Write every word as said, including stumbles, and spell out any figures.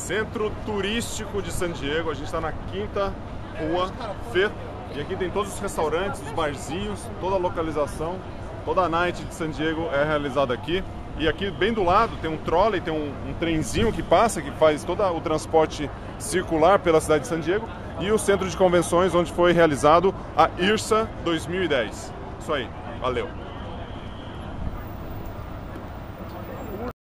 Centro Turístico de San Diego, a gente está na Quinta Rua Fifth, e aqui tem todos os restaurantes, os barzinhos, toda a localização, toda a night de San Diego é realizada aqui. E aqui bem do lado tem um trolley, tem um, um trenzinho que passa, que faz todo o transporte circular pela cidade de San Diego, e o centro de convenções onde foi realizado a I R S A dois mil e dez. Isso aí, valeu!